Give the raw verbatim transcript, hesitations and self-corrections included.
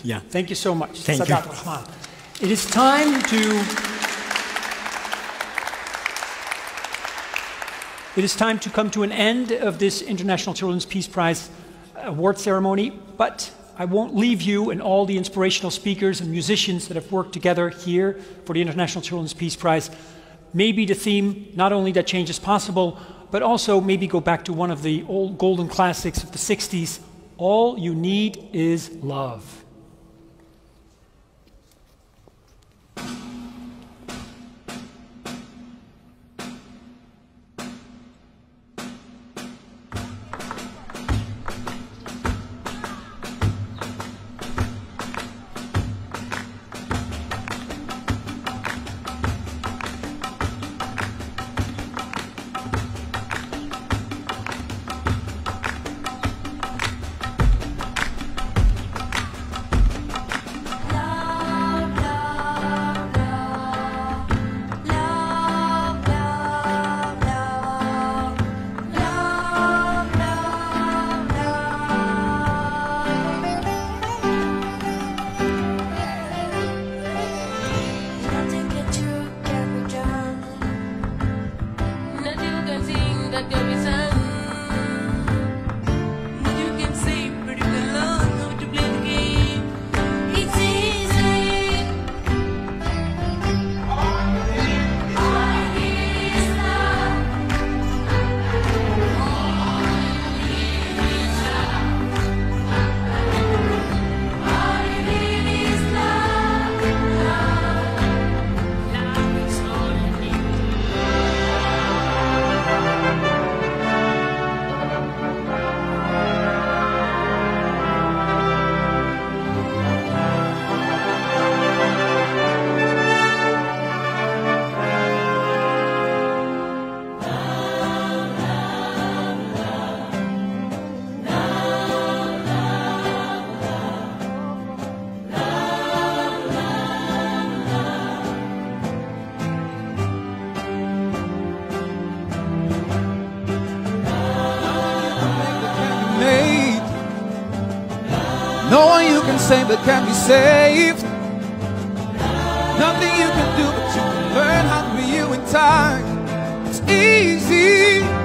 Yeah. Thank you so much, Thank Sadat you. Rahman. It is time to It is time to come to an end of this International Children's Peace Prize award ceremony, but I won't leave you and all the inspirational speakers and musicians that have worked together here for the International Children's Peace Prize. Maybe the theme, not only that change is possible, but also maybe go back to one of the old golden classics of the sixties, all you need is love. No one you can save that can be saved. Nothing you can do, but you can learn how to be you in time. It's easy.